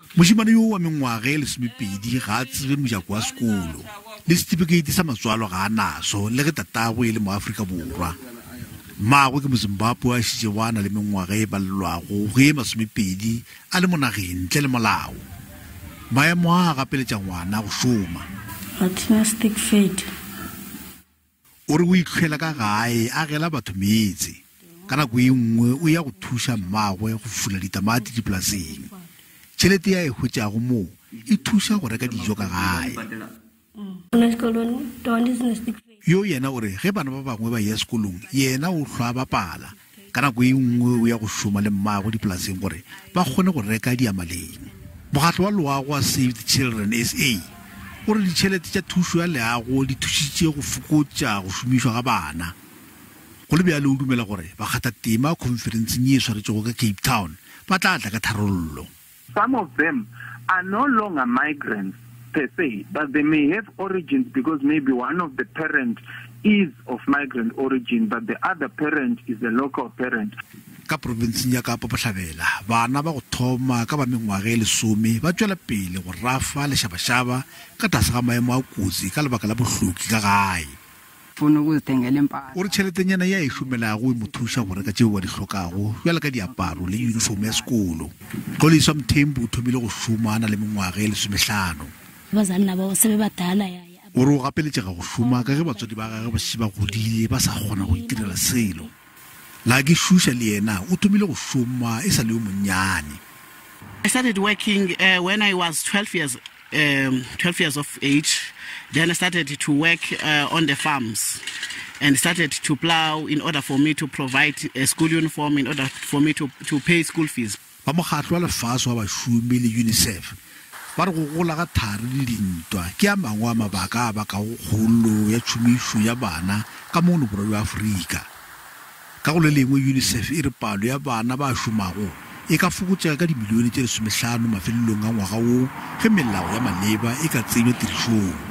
moshimane yo wa mengwaga e lesomepedi ga a tsebe mojako wa sekolo le setipikeiti sa matswalo ga a naso le ge tatagwe e le mo Afrika Borwa. Mmagwe ke mozimbabwe a šitše wana le mengwaga e balelwago go e masomepedi a le mo nageng ntle le molao. Maemo a gapeletša ngwana go šoma. O re o itlhwela ka gae a gela batho metse. Ka nako e nngwe o ya go thuša mmagwe go fula ditamati dipolaseng. Tšhelete ya e hwetšago moo e thuša go reka dijo ka gae. Yo yena o re ge bana ba bangwe ba ya sekolong yena o hlwa bapala. Ka nako e nngwe o ya go šoma le mmagwe dipolaseng gore ba kgone go reka diamaleng. Mokgatlo wa loago wa Save the Children SA o re ditšhelete tša thušo ya leago di thušitše go fokotša go šomišwa ga bana. Go le bjalo o dumela gore ba kgathatema Khonferense e swaretšego ka Cape Town ba tla tla ka tharollo. Some of them are no longer migrants per se, but they may have origins because maybe one of the parents is of migrant origin, but the other parent is a local parent. Ka provinseng ya Kapa Botlhabela bana ba go thoma ka ba mengwaga e lesome ba tšwela pele go rafa lešabašaba ka tlase ga maemo a kotsi ka lebaka la bohloki ka gae. O re tšheletenyana ya e šomelago e mo thuša go reka tšeo ba di hlokago bjala ka diaparo le uniform ya sekolo. Xoliswa Mthembu o thomile go šoma a na le mengwaga e lesomehlano. O re o gapeletšega go šoma ka ge batswadi ba gage ba šeba godile ba sa kgona go itirela selo. La ke šuša le yena o thomile go šoma e sa le yo monnyane. I started working when I was 12 years of age. Then I started to work on the farms and started to plow in order for me to provide a school uniform, in order for me to pay school fees. Ba mokgatlo wa lefatshe wa bašomi le UNICEF ba re go gola ga thari le dintwa ke a mangwe a mabaka a bakago kgolo ya tšhomišo ya bana ka mono borwa wa Afrika. Ka go le lengwe UNICEF e re palo ya bana ba šomago e ka fokotšega ka dimilione tše 15 mafelelong a ngwaga wo ge melao ya maleba e ka tsenywa tirišong.